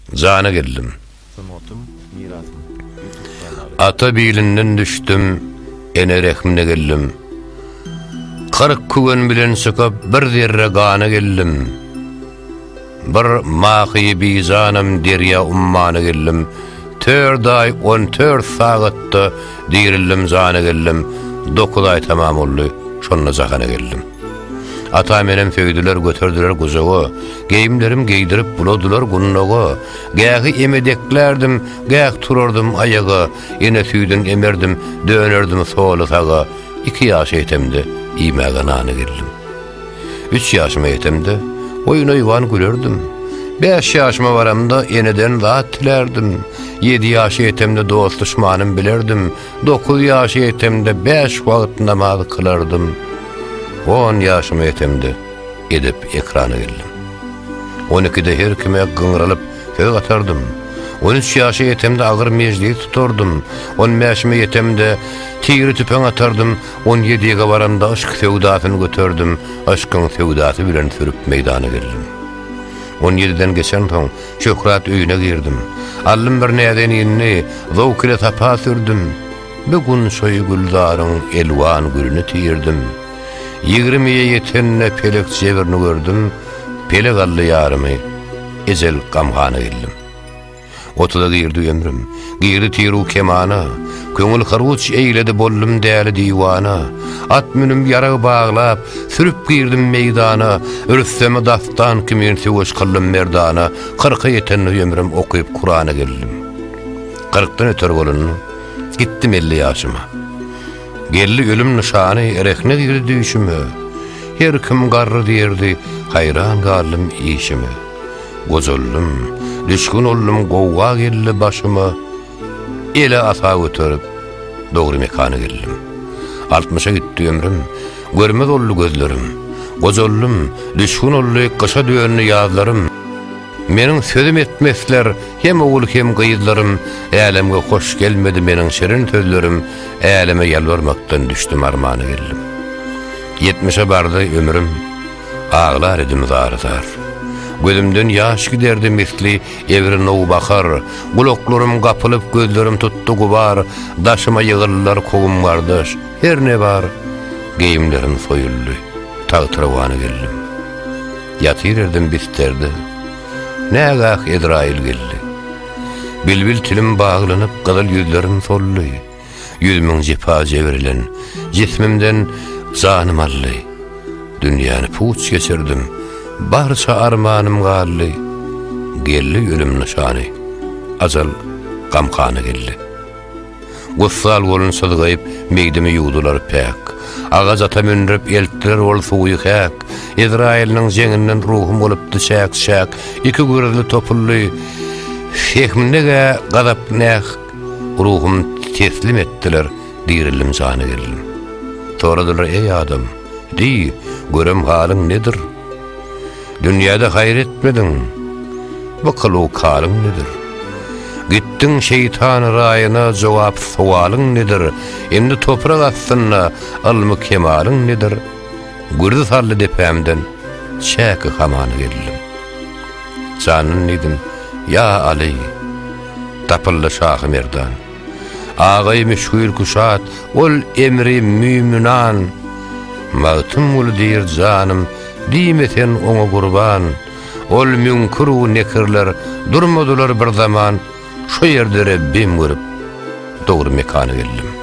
Zana geldim. Ata bilinden düştüm, ene rehmine geldim. 40 kügen bilen sıkıp bir zerre gana geldim. Bir mahi bizanım derya ummana geldim. 4 ay 14 saatda dirildim zana geldim. 9 ay tamam oldu, şonna zakana geldim. Ata menem föydüler götürdüler guzağı, geyimlerim giydirip buladılar gunnağı. Gähi emedeklerdim, gäh turardım ayağı, ene süydün emerdim, dönerdim soğulu sağa. 2 yaş etemde imeğe nana geldim. 3 yaşıma etemde oyun oyvan gülerdim. 5 yaşıma varamda eneden rahat tilerdim. 7 yaş etemde dost düşmanım bilerdim. 9 yaş etemde 5 vakit namaz kılardım. 10 yaşıma etemde edip ekrana geldim. 12'de her kime gıngıralıp köy atardım. 13 yaşı etemde ağır mecliyi tuturdum. 15 yaşıma etemde tigri tüpen atardım. 17'ye varanda aşk sevdasını götürdüm. Aşkın sevdası bilen sürüp meydana geldim. 17'den geçen son Şöhrat öyüne girdim. Allım bir neden inni zevk ile tapa sürdüm. Bugün soyu güldarın elvan gülünü tiyirdim. 20'ye yetenne pelek çevirini gördüm. Pelek allı yarımı ezel gamhana geldim. 30'da girdi ömrüm, girdi tiru kemana. Köngül haruç eyledi bollum değerli divana. At münüm yarağı bağlap, sürüp girdim meydana. Rüstemi dastan kimin süvüş kıllım merdana. 40'a yetenli ömrüm okuyup Kur'an'a geldim. 40'tan öter bolunu, gittim 50 yaşıma. Gelli ölüm nişanı erehne girdi düşümü. Her kim garrı derdi, hayran garlım işimi. Gozullum, düşkün oldum govva geldi başıma. Ele ata götürüp doğru mekana geldim. 60'a gitti ömrüm, görmez oldu gözlerim. Gozullum, düşkün oldu kışa düğünlü yazlarım. Menin sözüm etmesler hem oğul hem kıyızlarım. Eğlemge hoş gelmedi menin şirin sözlerim. Eğleme yalvarmaktan düştüm armağana geldim. 70'e bardı ömrüm, ağlar edim zar. Gözümden yaş giderdi misli evrin oğu bakar. Kulaklarım kapılıp gözlerim tuttu gubar. Daşıma yığırlar kovum kardeş. Her ne var, giyimlerim soyuldu. Tağtırıvanı geldim. Yatır erdim bisterdi. Ne agak Edrail geldi. Bilbil tilim bağlanıp kızıl yüzlerim sollu. Yüzümün cipa cevrilen, cismimden zanım allı. Dünyanı puç geçirdim. Barça armanım galli. Gelli ölüm nişanı. Azal gamkhana geldi. Gussal golun sılgayıp meydimi yudular pek. Ağaz ata münrip elttiler ol suyu hek. Edrail'nin jenginden ruhum olup şak. 2 gözlü topullu. Fehmindege gadap nek. Ruhum teslim ettiler. Dirillim zana geldim. Soradılar ey adam. Di, görem halin nedir? Dünyada hayretmedin. Bakalım halin nedir? Gittin şeytan rayına cevap sualın nedir? Endi toprak astına almı kemalın nedir? Gürdi sallı depemden çäki hamana geldim. Canın nedim? Ya Ali, tapıllı Şah-ı Merdan. Ağay meşgul kuşat, ol emri müminan. Mağtım ol dir canım, dimeten ona kurban. Ol münkuru nekirler, durmadılar bir zaman. Şu yerde Rabbim görüp doğru mekana geldim.